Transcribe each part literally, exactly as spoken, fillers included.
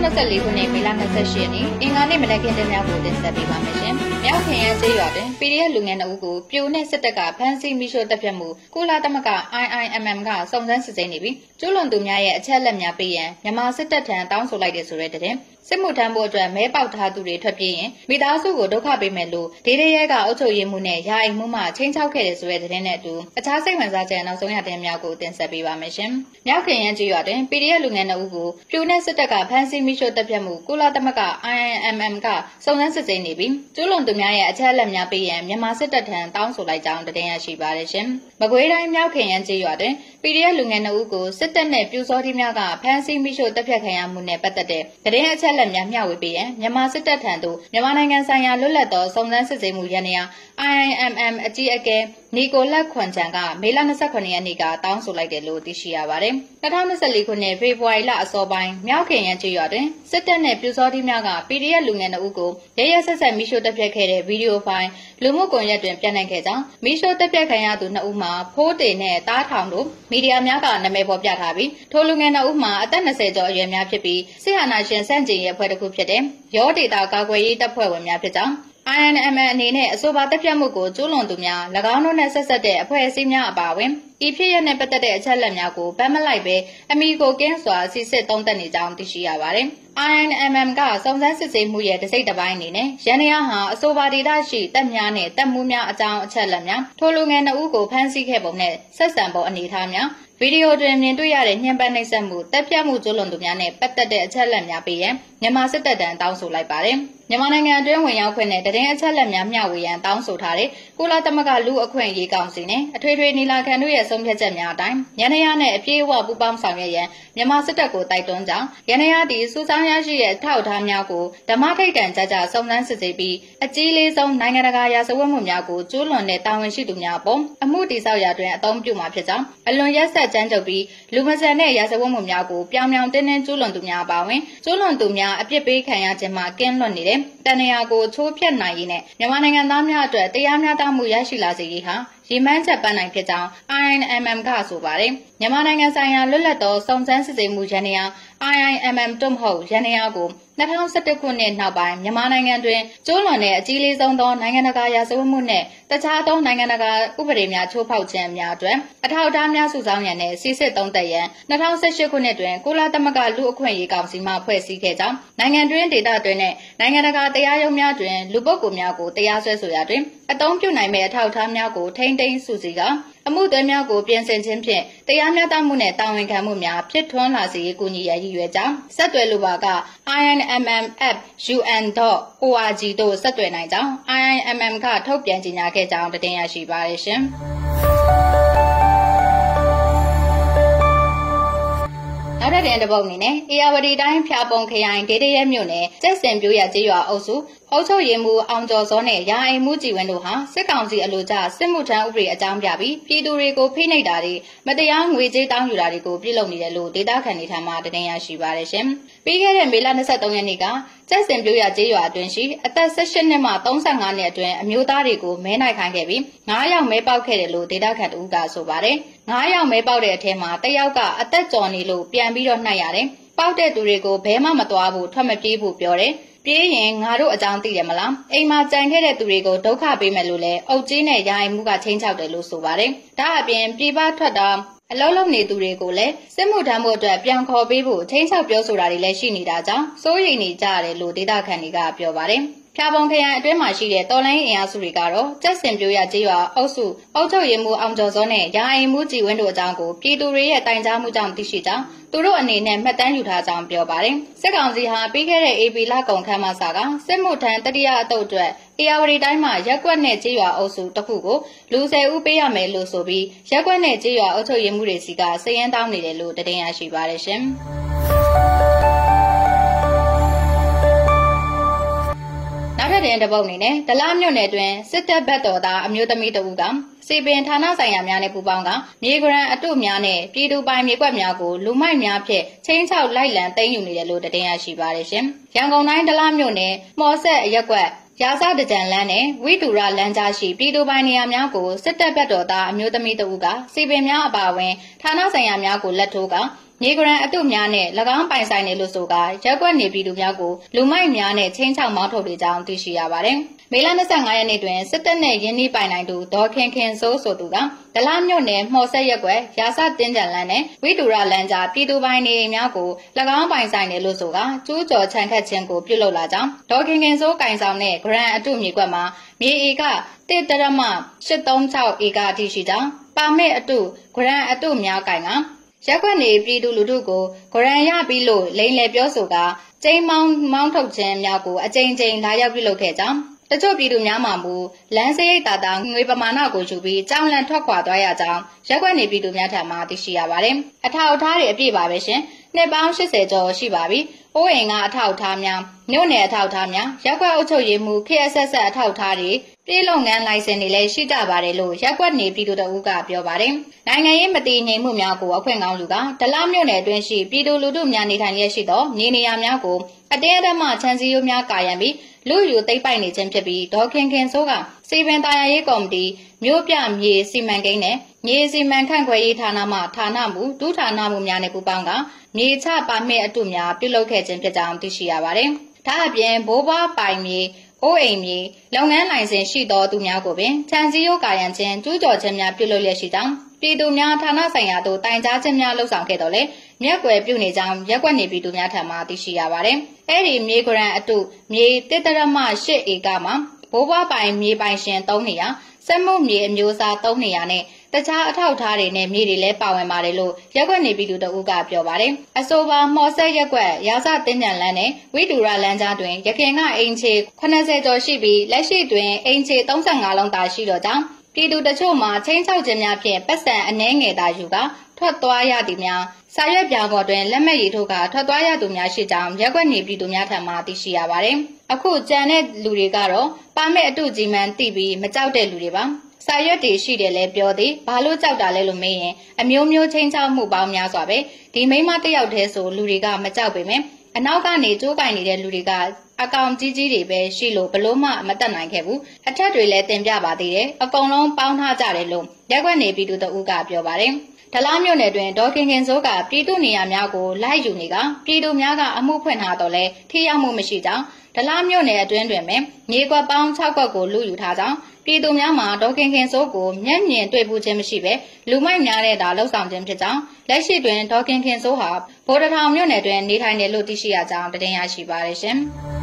နှစ်နှစ်လေးခုနှစ်မေလ၂၈ရက်နေ့အင်္ဂါနေ့မနက်ခင်းများကိုတင်ဆက်ပေးပါမယ်ရှင်။မြောက်ခင်ရန်ကျေးရွာတွင် ပီ ဒီ အက်ဖ် လူငယ်နှစ်ဦးကိုပြိုနှင့်စစ်တပ်ကဖမ်းဆီးမိရှို့တပ်ဖြတ်မှုကုလသမဂ္ဂ အိုင် အိုင် အမ် အမ် ကစုံစမ်းစစ်ဆေးနေပြီးကျူးလွန်သူများရဲ့အချက်အလက်များပေးရန်မြန်မာစစ်တပ်ထံတောင်းဆိုလိုက်တဲ့ဆိုတဲ့တဲ့စစ်မှုထမ်းဖို့အတွက်မဲပေါက်ထားသူတွေထွက်ပြေးရင်မိသားစုကိုဒုက္ခပေးမယ်လို့ဒေဒေရဲကအုပ်ချုပ်ရေးမှုနဲ့ယာအိမ်မှုမှချင်းချောက်ခဲ့တဲ့ဆိုတဲ့တဲ့နဲ့အတူအခြားစိတ်ဝင်စားချက်နောက်ဆုံးရတဲ့များကိုတင်ဆက်ပေးပါမယ်ရှင်။မြောက်ခင်ရန်ကျေးရွာတွင် ပီ ဒီ အက်ဖ် လူငယ်နှစ်ဦးကိုပြိုနှင့်စစ်တပ်ကဖမ်းဆီးမိရှို့တပ်ဖြတ်မှုကုလသမဂ္ဂ အိုင် အိုင် အမ် အမ် ကစုံစမ်းစစ်ဆေးနေပြီးကျူးလွန်သူများရဲ့အချက်အလက်များပေးရန်မြန်မာစစ်တပ်ထံတောင်းဆိုလိုက်ကြောင်းတင်ရရှိပါတယ်ရှင်။မကွေးတိုင်းမြောက်ခင်ရန်ကျေးရွာတွင် ပီ ဒီ အက်ဖ် လူငယ်နှစ်ဦးကိုစစ်တပ်နဲ့ပြူစောတိများကဖမ်းဆီးမိရှို့တပ်ဖြတ်ခံရမှုနဲ့ပတ်သက်တဲ့သတင်းအချက်အလက်များမျှဝေပေးရန်မြန်မာစစ်တပ်ထံသို့မြန်မာနိုင်ငံဆိုင်ရာလွတ်လပ်သောစုံစမ်းစစ်ဆေးမှုရန်ရာ အိုင် အိုင် အမ် အမ် အကြီးအကဲနီကိုလက်ခွန်ချန်ကမေလ၂၇ရက်နေ့ကတောင်းဆိုလိုက်တယ်လို့သိရှိရပါတယ်။၂၀၂၄ခုနှစ်ဖေဖော်ဝါရီလအစောပိုင်းမြောက်ခင်ရန်ကျေးရွာတွင်စစ်တပ်နဲ့ပြူစောတိများက ပီ ဒီ အက်ဖ် လူငယ်နှစ်ဦးကိုရရဆက်ဆက်မိရှို့တပ်ဖြတ်ခဲ့တဲ့ဗီဒီယိုဖိုင်လူမှုကွန်ရက်တွင်ပြန့်နှံ့ခဲ့ကြောင်းမိရှို့တပ်ဖြတ်ခံရသူနှစ်ဦးမှာဖိုးတေနဲ့တားထောင်တို့မီဒီယာများကနာမည်ဖော်ပြထားပြီးထိုလူငယ်နှစ်ဦးမှာအသက်၂၀ကျော်အရွယ်များဖြစ်ပြီးစစ်အာဏာရှင်စန့်ကျင်ရေးအဖွဲ့တစ်ခုဖြစ်တဲ့ရောဒေတာကာကွယ်ရေးတပ်ဖွဲ့ဝင်များဖြစ်ကြောင်း အိုင် အိုင် အမ် အမ် အနေနဲ့အဆိုပါတပ်ဖြတ်မှုကိုကျူးလွန်သူများ၎င်းတို့နဲ့ဆက်ဆက်တဲ့အဖွဲ့အစည်းများအပါအဝင်ဤဖြစ်ရနဲ့ပတ်သက်တဲ့အချက်အလက်များကိုဗတ်မလိုက်ပဲအမိကိုကင်းစွာစီစစ်သုံးသပ်နေကြောင်းသိရှိရပါတယ်။ အိုင် အိုင် အမ် အမ် ကစုံစမ်းစစ်ဆေးမှုရဲ့တစ်စိတ်တစ်ပိုင်းအနေနဲ့ရန်ရာဟာအဆိုပါဒေသရှိတပ်များနဲ့တပ်မှုများအကြောင်းအချက်အလက်များထိုလူငယ်နှစ်ဦးကိုဖမ်းဆီးခဲ့ပုံနဲ့ဆက်ဆံပုံအနေအထားများဗီဒီယိုတွင်မြင်တွေ့ရတဲ့ညှဉ်းပန်းနှိပ်စက်မှုတပ်ဖြတ်မှုကျူးလွန်သူများနဲ့ပတ်သက်တဲ့အချက်အလက်များပေးရန်မြန်မာစစ်တပ်ထံတောင်းဆိုလိုက်ပါတယ်။မြန်မာနိုင်ငံအတွင်းဝင်ရောက်ခွင့်နဲ့တည်င်းအချက်အလက်များမျှဝေရန်တောင်းဆိုထားတဲ့ကုလသမဂ္ဂလူ့အခွင့်အရေးကောင်စီနဲ့အထွေထွေညီလာခံတို့ရဲ့ဆုံးဖြတ်ချက်များအတိုင်းရန်ရာနဲ့အပြည့်အဝပူးပေါင်းဆောင်ရွက်ရန်မြန်မာစစ်တပ်ကိုတိုက်တွန်းကြောင်းရန်ရာသည်စူးစောင်းရရှိတဲ့ထောက်ထားများကိုဓမ္မထိတ်တန့်ကြကြစုံစမ်းစစ်ဆေးပြီးအကြီးလေးဆုံးနိုင်ငံတကာရာဇဝတ်မှုများကိုကျူးလွန်တဲ့တာဝန်ရှိသူများပေါ်အမှုတည်ဆောက်ရာတွင်အသုံးပြုမှာဖြစ်ကြောင်းအလွန်ရက်စက်ကြမ်းကြုတ်ပြီးလူမဆန်တဲ့ရာဇဝတ်မှုများကိုပြောင်ပြောင်တင်းတင်းကျူးလွန်သူများပါဝင်ကျူးလွန်သူများအပြစ်ပေးခံရခြင်းမှာကင်းလွတ်နေတဲ့တန်ရာကိုချိုးဖျက်နိုင်ရေးနဲ့မြန်မာနိုင်ငံသားများအတွက်တရားမျှတမှုရရှိလာစေရေးဟာရည်မှန်းချက်ပန်းနိုင်ဖြစ်ကြောင်း အိုင် အိုင် အမ် အမ် ကဆိုပါတယ်။မြန်မာနိုင်ငံဆိုင်ရာလွတ်လပ်သောစုံစမ်းစစ်ဆေးမှုရန်ရာ အိုင် အိုင် အမ် အမ် တွမဟုတ်ရန်ရာကို၂၀၁၁ခုနှစ်နောက်ပိုင်းမြန်မာနိုင်ငံတွင်ကျူးလွန်တဲ့အကြီးလေးဆုံးသောနိုင်ငံတကာရာဇဝတ်မှုနဲ့တခြားသောနိုင်ငံတကာဥပဒေများချိုးဖောက်ခြင်းများအတွက်အထောက်အထားများစုဆောင်းရန်နဲ့စီစစ်သုံးသပ်ရန်၂၀၁၈ခုနှစ်တွင်ကုလသမဂ္ဂလူ့အခွင့်အရေးကောင်စီမှဖွဲ့စည်းခဲ့ကြောင်းနိုင်ငံတွင်းဒေသတွင်နဲ့နိုင်ငံတကာတရားရုံးများတွင်လူပုဂ္ဂိုလ်များကိုတရားစွဲဆိုရာတွင်အသုံးပြုနိုင်မယ့်အထောက်အထားများကိုထိန်းသိမ်းစုစည်းကာအမှုသွင်းများကိုပြင်ဆင်ခြင်းဖြင့်တရားမျှတမှုနဲ့တာဝန်ခံမှုများဖြစ်ထွန်းလာစေရေးကူညီရည်ရွယ်ကြောင်းဆက်သွယ်လိုပါက အိုင် အိုင် အမ် အမ် အက်ဖ် ယူ အန် ဒေါ့ အို အာರ್ ဂျီ တို့ဆက်သွယ်နိုင်ကြောင်း အိုင် အိုင် အမ် အမ် ကထုတ်ပြန်ကြေညာခဲ့ကြောင်းတင်ရရှိပါရရှင်။နောက်ထပ်တဲ့ပုတ်အနေနဲ့အေရဝတီတိုင်းဖျာပုံခရိုင်ဒေဒေရဲမြို့နယ်ကျက်စင်ပြိုးရကျေးရွာအုပ်စုအုပ်ချုပ်ရေးမှူးအောင်ကျော်စောနဲ့ရာအိမ်မှုကြည်ဝင်းတို့ဟာစစ်ကောင်စီအလို့ကျစစ်မှုထမ်းဥပဒေအကြောင်းပြပြီးပြည်သူတွေကိုဖိနှိပ်တာတွေမတရားငွေကြေးတောင်းယူတာတွေကိုပြုလုပ်နေတယ်လို့ဒေသခံတွေထံမှတင်ရရှိပါရရှင်။ပြီးခဲ့တဲ့မေလ၂၃ရက်နေ့ကကျက်စင်ပြိုးရကျေးရွာအတွင်းရှိအသက်၁၈နှစ်မှ၃၅နှစ်အတွင်းအမျိုးသားတွေကိုမဲနိုင်ခိုင်းခဲ့ပြီး၅ယောက်မဲပေါက်ခဲ့တယ်လို့ဒေသခံတို့ကဆိုပါတယ်။၅ယောက်မဲပေါက်တဲ့အထက်မှာတစ်ယောက်ကအသက်ကျော်နေလို့ပြန်ပြီးတော့နှိုက်ရတယ်။ပေါက်တဲ့သူတွေကိုဘဲမှမသွားဘူးထွက်မပြေးဘူးပြောတယ်။ပြေးရင်ငါတို့အကြောင်းသိတယ်မလားအိမ်မှာကြံခဲ့တဲ့သူတွေကိုဒုက္ခပေးမယ်လို့လဲအုတ်ကြီးနဲ့ရာအိမ်မှုကချင်းချောက်တယ်လို့ဆိုပါတယ်ဒါအပြင်ပြေးပထွက်တာအလုံးလုံးနေသူတွေကိုလည်းစစ်မှုထမ်းဖို့အတွက်ပြန်ခေါ်ပေးဖို့ချင်းချောက်ပြောဆိုတာတွေလည်းရှိနေတာကြောင့်စိုးရိမ်နေကြရတယ်လို့ဒေသခံတွေကပြောပါတယ်ဖျာပုံခရိုင်အတွင်းမှာရှိတဲ့တော်လိုင်းအင်အားစုတွေကတော့ကျက်စင်ပြိုးရကျေးရွာအုပ်စုအုပ်ချုပ်ရေးမှူးအောင်ကျော်စောနဲ့ရာအိမ်မှုကြည်ဝင်းတို့အကြောင်းကိုပြည်သူတွေရဲ့တိုင်ကြားမှုကြောင့်သိရှိကြောင်းသူတို့အနေနဲ့မှတ်တမ်းယူထားကြောင်းပြောပါတယ်စစ်ကောင်စီဟာပြီးခဲ့တဲ့ အေပီ လကုန်ခန်းမစာကစစ်မှုထမ်းတတိယအတုပ်အတွက်အေရဝတီတိုင်းမှာရက်ကွက်နဲ့ကျေးရွာအုပ်စုတစ်ခုကိုလူဆယ်ဦးပေးရမယ်လို့ဆိုပြီးရက်ကွက်နဲ့ကျေးရွာအုပ်ချုပ်ရေးမှူးတွေစီကစည်ရင်းတောင်းနေတယ်လို့တင်ရရှိပါတယ်ရှင်နောက်ထပ်တဲ့ပုတ်အနေနဲ့ဒလမြို့နယ်တွင်စစ်တပ်ဘက်တော်သားအမျိုးသမီးတဦးကစီပင်ဌာနဆိုင်ရာများနဲ့ပူးပေါင်းကမြေဂရန်အတုများနဲ့ပြည်သူပိုင်မြေကွက်များကိုလူမိုက်များဖြင့်ချင်းချောက်လိုက်လံသိမ်းယူနေတယ်လို့တင်ရရှိပါတယ်ရှင်။ရန်ကုန်တိုင်းဒလမြို့နယ်မော်ဆက်အရက်ကွက်ရာဇတကြံလန်းနဲ့ဝိတူရလမ်းကြားရှိပြည်သူပိုင်နေရာများကိုစစ်တပ်ဘက်တော်သားအမျိုးသမီးတဦးကစီပင်များအပါအဝင်ဌာနဆိုင်ရာများကိုလက်ထိုးကမြေကရန်အတုများနဲ့၎င်းပိုင်ဆိုင်တယ်လို့ဆိုကရက်ကွက်နေပြည်သူများကိုလူမိုက်များနဲ့ချင်းချောက်မောင်းထုတ်တွေကြောင်းသိရှိရပါတယ်။မေလ၂၅ရက်နေ့တွင်စစ်တပ်နဲ့ရင်းနှီးပိုင်နိုင်သူဒေါ်ခင်ခင်စိုးဆိုသူကဒလမြို့နယ်မှော်ဆက်ရက်ကွက်ရာစတင်းကြံလန်းနဲ့ဝိတူရလန်းကြားပြည်သူပိုင်နေအိမ်များကို၎င်းပိုင်ဆိုင်တယ်လို့ဆိုကကျူးကျော်ချန်ခတ်ခြင်းကိုပြုလုပ်လာကြောင်းဒေါ်ခင်ခင်စိုးကင်ဆောင်တဲ့ဂရန်အတုမြေကွက်မှာမြေဧကတစ်တရမရှစ်သုံးခြောက်ဧကအထိရှိကြောင်းပါမစ်အတုဂရန်အတုများကင်ကရက်ကွက်နေပြည်သူလူထုကိုဂရန်ရပြီးလို့လိန်လေပြောဆိုကကျိန်းမောင်းမောင်းထုတ်ခြင်းများကိုအကြိမ်ကြိမ်လာရောက်ပြုလုပ်ခဲ့ကြောင်းတချို့ပြည်သူများမှမူလမ်းစရိတ်တာတာငွေပမာဏကိုယူပြီးကြောင်းလန့်ထွက်ခွာသွားရကြောင်းရက်ကွက်နေပြည်သူများထံမှသိရှိရပါတယ်။အထောက်အထားတွေအပြည့်ပါပဲရှင်။နှစ်ပေါင်း၈၀ကျော်ရှိပါပြီ။အိုးအိမ်ကအထောက်အထားများမြို့နယ်အထောက်အထားများရက်ကွက်အုပ်ချုပ်ရေးမှူး K S S အထောက်အထားတွေပြည်လုပ်ငန်းလိုင်စင်တွေလည်းရှိကြပါတယ်လို့ရက်ကွက်နေပြည်သူတို့ကပြောပါတယ်။နိုင်ငံရေးမတည်ငြိမ်မှုများကိုအခွင့်ကောင်းယူကဒလမြို့နယ်အတွင်းရှိပြည်သူလူထုများနေထိုင်ရရှိသောမြေနေရာများကိုအတင်းအဓမ္မချမ်းစီရိုးများကာရံပြီးလူယူသိမ့်ပိုက်နေခြင်းဖြစ်ပြီးဒေါ်ခင်ခင်စိုးကစီပင်တာယာရေးကော်မတီမြို့ပြမြေစီမံကိန်းနဲ့မြေစီမံခန့်ခွဲရေးဌာနမှဌာနမှုဒုဌာနမှုများနဲ့ပူးပေါင်းကမြေချပါမစ်အတုများပြုလုပ်ခဲ့ခြင်းဖြစ်ကြောင်းသိရှိရပါတယ်။ဒါအပြင်ဘိုးဘွားပိုင်မြေအိုးအိမ်မြေလုပ်ငန်းလိုင်စင်ရှိသောသူများကိုပင်ချန်စီရိုးကာရံခြင်းကျူးကျော်ခြင်းများပြုလုပ်လျက်ရှိကြောင်းပြည်သူများဌာနဆိုင်ရာတို့တိုင်ကြားခြင်းများလှုပ်ဆောင်ခဲ့တော်လဲမြက်ွယ်ပြုနေကြောင်းရက်ွက်နေပြည်သူများထံမှသိရှိရပါတယ်။အဲ့ဒီမြေကရန်အတုမြေတစ်တရမရှစ်ဧကမှာဘိုးဘွားပိုင်မြေပိုင်ရှင်သုံးနေရာစက်မှုမြေအမျိုးအစားသုံးနေရာနဲ့တခြားအထောက်အထားတွေနဲ့မြေတွေလည်းပါဝင်ပါတယ်လို့ရက်ွက်နေပြည်သူတို့ကပြောပါတယ်။အဆိုပါမော်ဆက်ရက်ွက်ရာစတင်းကြံလန်းနဲ့ဝိတူရလန်းကြားတွင်ရခင်ကအင်ချေခုနှစ်ဆယ်ကျော်ရှိပြီးလက်ရှိတွင်အင်ချေသုံးဆယ့်ငါးလုံးသာရှိတော့ကြောင်းပြည်သူတချို့မှာချင်းချောက်ခြင်းများဖြင့်ပတ်စံအနှဲငယ်သာယူကထွက်သွားရသည်များစာရွက်ပြာပေါ်တွင်လက်မှတ်ရေးထိုးကထွက်သွားရသူများရှိကြောင်းရက်ွက်နေပြည်သူများထံမှသိရှိရပါတယ်။အခုကြံတဲ့လူတွေကတော့ပါမစ်အတုကြီးမှန်သိပြီးမကြောက်တဲ့လူတွေပါ။စာရွက်တွေရှိတယ်လဲပြောသည်ဘာလို့ကြောက်တာလဲလို့မေးရင်အမျိုးမျိုးချင်းချောက်မှုပေါင်းများစွာပဲဒီမိမတယောက်တည်းဆိုလူတွေကမကြောက်ပေမဲ့အနောက်ကနေကြိုးကင်နေတဲ့လူတွေကအကောင်ကြီးကြီးတွေပဲရှိလို့ဘလို့မှမတက်နိုင်ခဲ့ဘူးအထက်တွေလည်းတင်ပြပါသေးတယ်အကုန်လုံးပေါင်းထားကြတယ်လို့ရက်ွက်နေပြည်သူတို့ကပြောပါတယ်ဒလမြို့နယ်တွင်ဒေါ်ခင်ခင်စိုးကပြည်သူနေရာများကိုလိုက်ယူနေကပြည်သူများကအမှုဖွင့်ထားတော့လဲထိရောက်မှုမရှိကြောင်းဒလမြို့နယ်အတွင်းတွင်ပဲမြေကွက်ပေါင်း၆ကွက်ကိုလူယူထားကြောင်းပြည်သူများမှာဒေါ်ခင်ခင်စိုးကိုမျက်မြင်တွေ့ပူးခြင်းမရှိပဲလူမိုက်များတဲ့သာလှုပ်ဆောင်ခြင်းဖြစ်ကြောင်းလက်ရှိတွင်ဒေါ်ခင်ခင်စိုးဟာဗိုလ်တထောင်မြို့နယ်တွင်နေထိုင်တယ်လို့သိရှိရကြောင်းတင်ရရှိပါရရှင်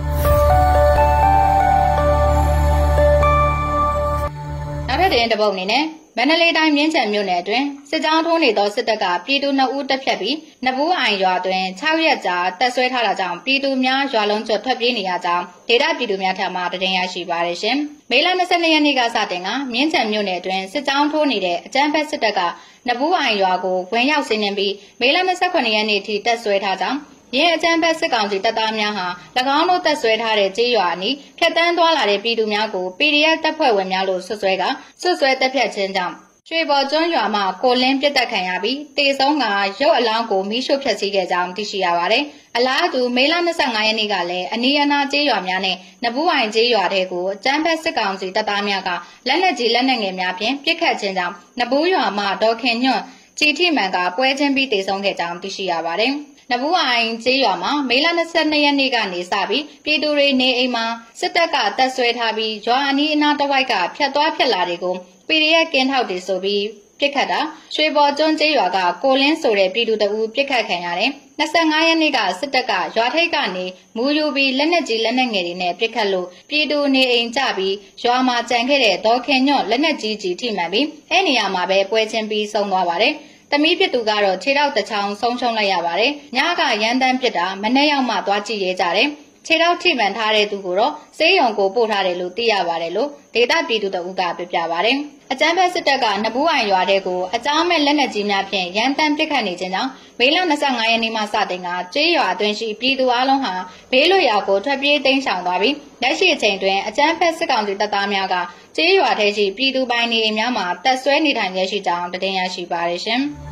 နောက်ထပ်တင်တပုတ်အနေနဲ့မန္တလေးတိုင်းမြင်းခြံမြို့နယ်အတွင်းစစ်ကြောင်းထိုးနေသောစစ်တပ်ကပြည်သူနှစ်ဦးတပ်ဖြတ်ပြီးနဘူးအိုင်ရွာတွင်၆ရက်ကြာတပ်ဆွဲထားတာကြောင့်ပြည်သူများရွာလုံးကျွတ်ထွက်ပြေးနေရကြောင်းဒေသပြည်သူများထံမှတင်ရရှိပါရရှင်။မေလ၂၂ရက်နေ့ကစတင်ကမြင်းခြံမြို့နယ်အတွင်းစစ်ကြောင်းထိုးနေတဲ့အကြမ်းဖက်စစ်တပ်ကနဘူးအိုင်ရွာကိုဝင်ရောက်စီးနင်းပြီးမေလ၂၇ရက်နေ့ထိတပ်ဆွဲထားကြောင်းရဲအကြမ်းဖက်စစ်ကောင်စီတပ်သားများဟာ၎င်းတို့တပ်ဆွဲထားတဲ့ကြေးရွာအနီးဖြတ်တန်းသွားလာတဲ့ပြည်သူများကို P D F တပ်ဖွဲ့ဝင်များလို့ဆွဆွဲကဆွဆွဲတပ်ဖြတ်ခြင်းကြောင့်ရွှေပေါ်ကျွန်းရွာမှာကိုလင်းပြစ်တက်ခံရပြီးတေဆုံးကရုပ်အလောင်းကိုမိရှို့ဖျက်ဆီးခဲ့ကြောင်းသိရှိရပါတယ်။အလားတူမေလ၂၅ရက်နေ့ကလည်းအနီးအနားကြေးရွာများနဲ့နဘူးအိုင်ကြေးရွာတွေကိုအကြမ်းဖက်စစ်ကောင်စီတပ်သားများကလက်နက်ကြီးလက်နက်ငယ်များဖြင့်ပစ်ခတ်ခြင်းကြောင့်နဘူးရွာမှာဒေါ်ခင်ညွန့်ကြည်ထိမှန်ကပွဲချင်းပြီးတေဆုံးခဲ့ကြောင်းသိရှိရပါတယ်။နဘူးအိုင်ကျေးရွာမှာမေလ၂၂ရက်နေ့ကနေစပြီးပြည်သူတွေနေအိမ်မှာစစ်တပ်ကတပ်ဆွဲထားပြီးရွာအနီးအနားတစ်ဝိုက်ကဖြတ်သွားဖြတ်လာတွေကို P D F ကင်းထောက်တွေဆိုပြီးပြစ်ခတ်တာရွှေပေါ်ကျွန်းကျေးရွာကကိုလင်းဆိုတဲ့ပြည်သူတအူးပြစ်ခတ်ခံရတယ်။၂၅ရက်နေ့ကစစ်တပ်ကရွာထိပ်ကနေမူယူပြီးလက်နက်ကြီးလက်နက်ငယ်တွေနဲ့ပြစ်ခတ်လို့ပြည်သူနေအိမ်ကြပြီးရွာမှာကြံခဲ့တဲ့ဒေါ်ခင်ညွန့်လက်နက်ကြီးကြီးထိမှန်ပြီးအဲ့နေရာမှာပဲပွဲချင်းပြီးဆုံးသွားပါတယ်။တမီးပြစ်သူကတော့ခြေထောက်တစ်ချောင်းဆုံးရှုံးလိုက်ရပါတယ်။ညကရန်တမ်းပြစ်တာမနေ့ရောက်မှသွားကြည့်ရဲကြတယ်။ခြေထောက်ထိမှန်ထားတဲ့သူကိုတော့စေးရုံကိုပို့ထားတယ်လို့သိရပါတယ်လို့ဒေတာပြည်သူတအူးကပြပြပါတယ်။အကြမ်းဖက်စစ်တပ်ကနဘူးအိုင်ရွာတဲ့ကိုအကြောင်းမဲ့လက်နက်ကြီးများဖြင့်ရန်တမ်းပစ်ခတ်နေခြင်းကြောင့်မေလ၂၅ရက်နေ့မှစတင်ကကျေးရွာအတွင်းရှိပြည်သူအလုံးဟာဘေးလွတ်ရာကိုထွက်ပြေးတိမ်းရှောင်သွားပြီးလက်ရှိအချိန်တွင်အကြမ်းဖက်စစ်ကောင်စီတပ်သားများကကျေးရွာထဲရှိပြည်သူပိုင်နေအိမ်များမှာတပ်ဆွဲနေထိုင်ရရှိကြောင်းတင်ရရှိပါရရှင်။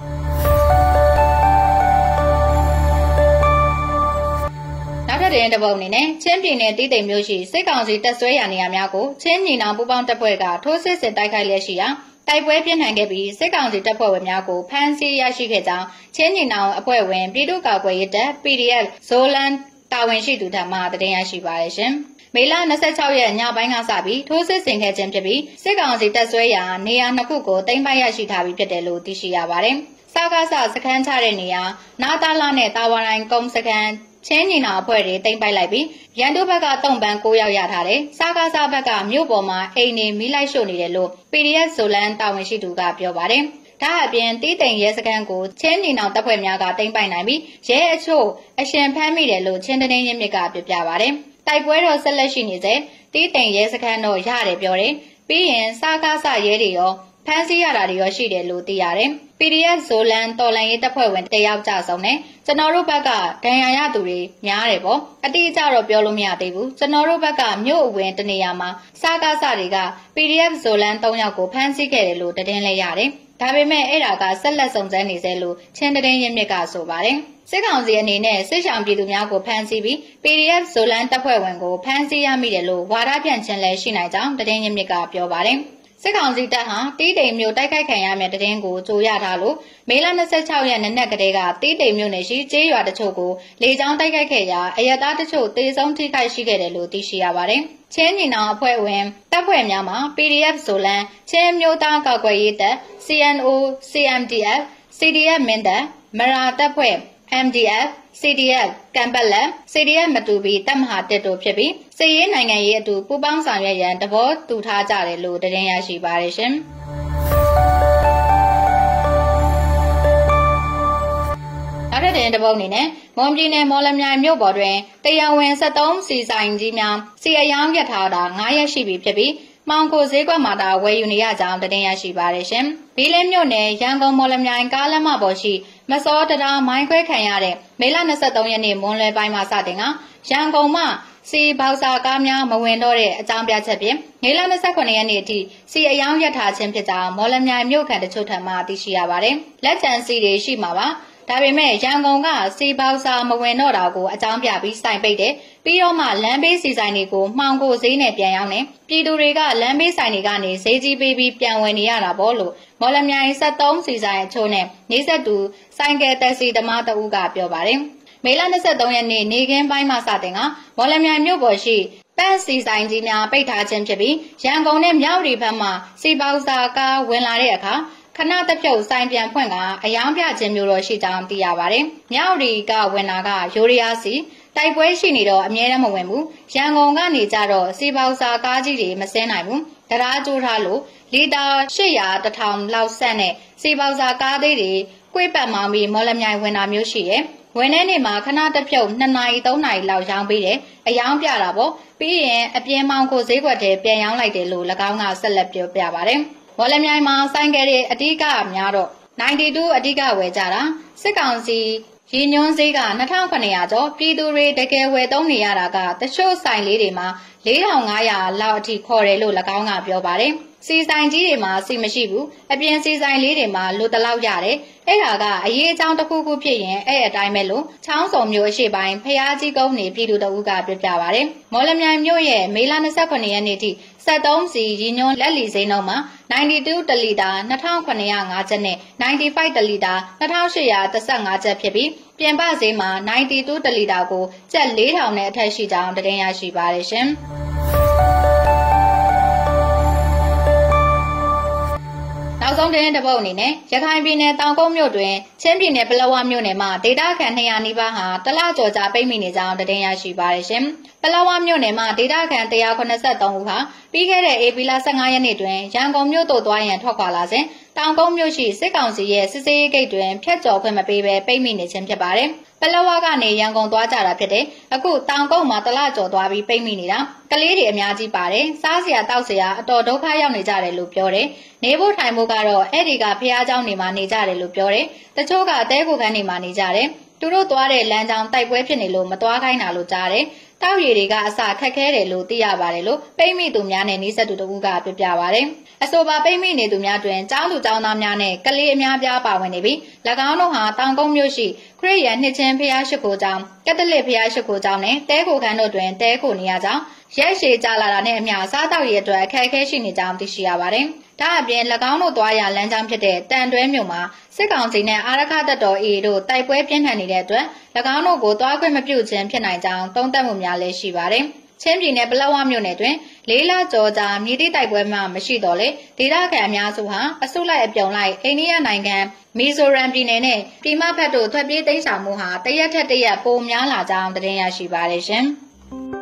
နောက်ထပ်တဲ့တပုတ်အနေနဲ့ချင်းပြည်နယ်တည်တိမ်မြို့ရှိစစ်ကောင်စီတပ်ဆွဲရာနေရာများကိုချင်းညီနောင်ပူးပေါင်းတပ်ဖွဲ့ကထိုးစစ်ဆင်တိုက်ခိုက်လျက်ရှိရာတိုက်ပွဲပြင်းထန်ခဲ့ပြီးစစ်ကောင်စီတပ်ဖွဲ့ဝင်များကိုဖမ်းဆီးရရှိခဲ့ကြောင်းချင်းညီနောင်အဖွဲ့ဝင်ပြည်သူ့ကာကွယ်ရေးတပ် P D F ဇိုလန်တာဝန်ရှိသူထံမှသတင်းရရှိပါရရှင်။မေလ၂၆ရက်ညပိုင်းကစပြီးထိုးစစ်ဆင်ခဲ့ခြင်းဖြစ်ပြီးစစ်ကောင်စီတပ်ဆွဲရာနေရာနှစ်ခုကိုသိမ်းပိုက်ရရှိထားပြီးဖြစ်တယ်လို့သိရှိရပါတယ်။စကားစစခန်းချတဲ့နေရာနာတာလာနဲ့တာဝရိုင်ကုန်းစခန်းချင်းညီနောင်အဖွဲ့တွေသိမ်းပိုက်လိုက်ပြီးရန်သူဘက်ကတုံ့ပန်း၉ယောက်ရထားတယ်။စကားစဘက်ကမြို့ပေါ်မှာအိမ်နေမိလိုက်ရှို့နေတယ်လို့ P D F ဇိုလန်တာဝန်ရှိသူကပြောပါတယ်။ဒါအပြင်တီးတိမ်ရဲစခန်းကိုချင်းညီနောင်တပ်ဖွဲ့များကသိမ်းပိုက်နိုင်ပြီးရဲအချို့အရှင်ဖမ်းမိတယ်လို့ချင်းတင်းရင်းမြစ်ကပြောပြပါတယ်။တိုက်ပွဲတော့ဆက်လက်ရှိနေစေတီးတိမ်ရဲစခန်းတော့ရတယ်ပြောတယ်။ပြီးရင်စကားစရဲတွေရောဖမ်းဆီးရတာတွေရောရှိတယ်လို့သိရတယ်။ P D F ဇိုလန်တော်လန်ရေးတပ်ဖွဲ့ဝင်တယောက်ကြဆုံးတယ်။ကျွန်တော်တို့ဘက်ကဒဏ်ရာရသူတွေများတယ်ပေါ့။အတိအကျတော့ပြောလို့မရသေးဘူး။ကျွန်တော်တို့ဘက်ကမြို့အဝင်တနေရာမှာစကားစတွေက P D F ဇိုလန်၃ယောက်ကိုဖမ်းဆီးခဲ့တယ်လို့သတင်းလဲရတယ်။ဒါပေမဲ့အဲ့ဒါကဆက်လက်စုံစမ်းနေစေလို့ချင်းတင်းရင်းမြစ်ကဆိုပါတယ်။စစ်ကောင်စီအနေနဲ့စစ်ဆောင်ပြည်သူများကိုဖမ်းဆီးပြီး P D F ဇိုလန်တပ်ဖွဲ့ဝင်ကိုဖမ်းဆီးရမိတယ်လို့ဝါဒပြန့်ခြင်းလဲရှိနိုင်ကြောင်းသတင်းရင်းမြစ်ကပြောပါတယ်။စစ်ကောင်စီတပ်ဟာတီးတိမ်မြို့တိုက်ခိုက်ခံရမယ့်တရင်ကိုကြိုရထားလို့မေလ၂၆ရက်နေ့နက်ကတည်းကတီးတိမ်မြို့နယ်ရှိကျေးရွာတချို့ကိုလေကြောင်းတိုက်ခိုက်ခဲ့ရာအရတားတချို့တေဆုံးထိခိုက်ရှိခဲ့တယ်လို့သိရှိရပါတယ်။ချင်းညီနောင်အဖွဲ့ဝင်တပ်ဖွဲ့များမှာ P D F ဇိုလန်ချင်းမျိုးသားကာကွယ်ရေးတပ် C N O C M D F C D F မင်းတပ်မရာတပ်ဖွဲ့ M D F C D F ကံပတ်လက် C D F မတူပီတပ်မဟာတက်တို့ဖြစ်ပြီးစစ်ရေးနိုင်ငံရေးအတူပူးပေါင်းဆောင်ရွက်ရန်တဘောတူထားကြတယ်လို့သတင်းရရှိပါတယ်ရှင်။နောက်ထပ်သတင်းတစ်ပုဒ်အနေနဲ့မွန်ပြည်နယ်မော်လမြိုင်မြို့ပေါ်တွင်တရားဝင်စက်သုံးစီဆိုင်ကြီးများစီအယောင်းရထားတာ၅ရက်ရှိပြီဖြစ်ပြီးမောင်ကိုဈေးကွက်မှာတာဝယ်ယူနေရကြောင်းတင်ရရှိပါတယ်ရှင်။ဘီလင်းမြို့နယ်ရန်ကုန်မော်လမြိုင်ကားလမ်းမပေါ်ရှိမစောတရားမိုင်းခွဲခံရတဲ့မေလ၂၃ရက်နေ့မွန်းလွဲပိုင်းမှာစတင်ကရန်ကုန်မှစီဘောက်စာကားများမဝင်တော့တဲ့အကြောင်းပြချက်ဖြင့်မေလ၂၉ရက်နေ့အထိစီအယောင်းရထားခြင်းဖြစ်ကြောင်းမော်လမြိုင်မြို့ခံတချို့ထံမှသိရှိရပါတယ်။လက်ကျန်စီတွေရှိမှာပါ။ဒါပေမဲ့ရန်ကုန်ကစီပေါစာမဝင်တော့တာကိုအကြောင်းပြပြီးစိုင်ပိတ်တယ်ပြီးတော့မှလမ်းဘေးစီဆိုင်တွေကိုမှောင်ကိုဈေးနဲ့ပြန်ရောက်နေပြည်သူတွေကလမ်းဘေးဆိုင်တွေကနေဈေးကြီးပေးပြီးပြန်ဝယ်နေရတာပေါ့လို့မော်လမြိုင်ဆက်သုံးစီဆိုင်အချို့နဲ့နေဆက်တူဆိုင်ကယ်တက်စီသမားတဦးကပြောပါတယ်မေလ၂၃ရက်နေ့နေခင်းပိုင်းမှာစတင်ကမော်လမြိုင်မြို့ပေါ်ရှိပန်းစီဆိုင်ကြီးများပိတ်ထားခြင်းဖြစ်ပြီးရန်ကုန်နဲ့မြောက်ရီဘက်မှစီပေါစာကားဝင်လာတဲ့အခါခဏတပြုတ်ဆိုင်ပြန်ဖွင့်ကအယောင်ပြခြင်းမျိုးတော့ရှိကြောင်းသိရပါတယ်။မြောက်ရီကဝင်လာကယိုရီယာစီတိုက်ပွဲရှိနေတော့အမြဲတမ်းမဝင်ဘူး။ရန်ကုန်ကနေကြတော့စီပေါစာကားကြီးတွေမစင်းနိုင်ဘူး။တရားကျိုးထားလို့လီတာ၈၀၀ တစ်ထောင်လောက်ဆက်နဲ့စီပေါစာကားသေးတွေကွေ့ပတ်မောင်းပြီးမော်လမြိုင်ဝင်တာမျိုးရှိတယ်။ဝင်တဲ့နေ့မှာခဏတပြုတ်နှစ်နာရီသုံးနာရီလောက်ရောင်းပေးတယ်။အယောင်ပြတာပေါ့။ပြီးရင်အပြင်းမောင်ကိုဈေးကွက်ထဲပြန်ရောင်းလိုက်တယ်လို့၎င်းကဆက်လက်ပြောပြပါတယ်။မော်လမြိုင်မှာဆိုင်ကယ်တွေအဓိကများတော့၉၂အဓိကဝယ်ကြတာစစ်ကောင်စီရည်ညွှန်းဈေးက၂၇၀၀ကျော်ပြည်သူတွေတကယ်ဝယ်သုံးနေရတာကတချို့ဆိုင်လေးတွေမှာ၄၅၀၀လောက်အထိခေါ်တယ်လို့၎င်းကပြောပါတယ်စီဆိုင်ကြီးတွေမှာစီမရှိဘူးအပြင်စီဆိုင်လေးတွေမှာလိုတလောက်ရတယ်အဲ့ဒါကအရေးအကြောင်းတစ်ခုခုဖြစ်ရင်အဲ့အတိုင်းပဲလို့ချောင်းစုံမျိုးအရှိပိုင်းဖျားကြီးကုန်းနေပြည်သူတအုပ်ကပြပြပါတယ်မော်လမြိုင်မြို့ရဲ့မေလ၂၉ရက်နေ့ထိစက်သုံးစီရည်ညွှန်းလက်လီစိမ်းနှုန်းမှာ၉၂တလီတာ၂၇၀၅ကျပ်နဲ့၉၅တလီတာ၂၈၁၅ကျပ်ဖြစ်ပြီးပြင်ပဈေးမှာ၉၂တလီတာကိုကျပ်၄ထောင်နဲ့အထက်ရှိကြောင်းတင်ရရှိပါတယ်ရှင်နောက်ဆုံးတင်တဲ့ပုတ်အနေနဲ့ရခိုင်ပြည်နယ်တောင်ကုန်းမြို့တွင်ချင်းပြည်နယ်ပလောဝမြို့နယ်မှာဒေသခံ၂၀၀နီးပါးဟာတလကျော်ကြာပိတ်မိနေကြောင်းတင်ရရှိပါတယ်ရှင်ပလောဝမြို့နယ်မှာဒေသခံ၁၇၃ဦးဟာပြီးခဲ့တဲ့ဧပြီလ၁၅ရက်နေ့တွင်ရန်ကုန်မြို့သို့သွားရန်ထွက်ခွာလာစဉ်တောင်ကုန်းမြို့ရှိစစ်ကောင်စီရဲ့စစ်ဆေးရေးဂိတ်တွင်ဖျက်ကျော်ခွင့်မပေးဘဲပိတ်မိနေခြင်းဖြစ်ပါတယ်ပလောဝကနေရန်ကုန်သွားကြတာဖြစ်တယ်အခုတောင်ကုန်းမှာတလကျော်သွားပြီးပိတ်မိနေတာကလေးတွေအများကြီးပါတယ်စားစရာတောက်စရာအတော်ဒုက္ခရောက်နေကြတယ်လို့ပြောတယ်နေဖို့ထိုင်ဖို့ကတော့အဲ့ဒီကဖះเจ้าနေမှာနေကြတယ်လို့ပြောတယ်တချို့ကတဲကိုခန်းနေမှာနေကြတယ်သူတို့သွားတဲ့လမ်းကြောင်းတိုက်ပွဲဖြစ်နေလို့မသွားခိုင်းတာလို့ကြားတယ်တောက်ရည်တွေကအစာခက်ခဲတယ်လို့သိရပါတယ်လို့ပိတ်မိသူများနဲ့နီးစပ်သူတို့ကပြပြပါတယ်အဆိုပါပိတ်မိနေသူများတွင်ကျောင်းသူကျောင်းသားများနဲ့ကလေးအများပြားပါဝင်နေပြီး၎င်းတို့ဟာတောင်ကုန်းမြို့ရှိခရစ်ယာန်နှစ်ချင်းဖះရှိခိုးကျောင်းကက်သလစ်ဖះရှိခိုးကျောင်းနဲ့တဲကိုခန်းတို့တွင်တဲကိုနေရကြောင်းရက်ရှည်ကြာလာတာနဲ့အမျှစားတောက်ရည်အတွက်အခက်အခဲရှိနေကြောင်းသိရှိရပါတယ်ဒါအပြင်၎င်းတို့သွားရလမ်းကြောင်းဖြစ်တဲ့တန်တွဲမြို့မှာစစ်ကောင်စီနဲ့အာရခတပ်တော် အေအေ တို့တိုက်ပွဲပြင်းထန်နေတဲ့အတွက်၎င်းတို့ကိုသွားခွင့်မပြုခြင်းဖြစ်နိုင်ကြောင်းသုံးသပ်မှုများလည်းရှိပါတယ်။ချင်းပြည်နယ်ပလက်ဝမြို့နယ်တွင်လေးလကျော်ကြာမြေတိတိုက်ပွဲမှမရှိတော့လေဒေသခံအများစုဟာအစုလိုက်အပြုံလိုက်အိန္ဒိယနိုင်ငံမီဇိုရမ်ပြည်နယ်နဲ့ပြည်မဘက်တို့ထွက်ပြေးတိမ်းရှောင်မှုဟာတရက်ထက်တရက်ပိုများလာကြောင်းသတင်းရရှိပါတယ်ရှင်။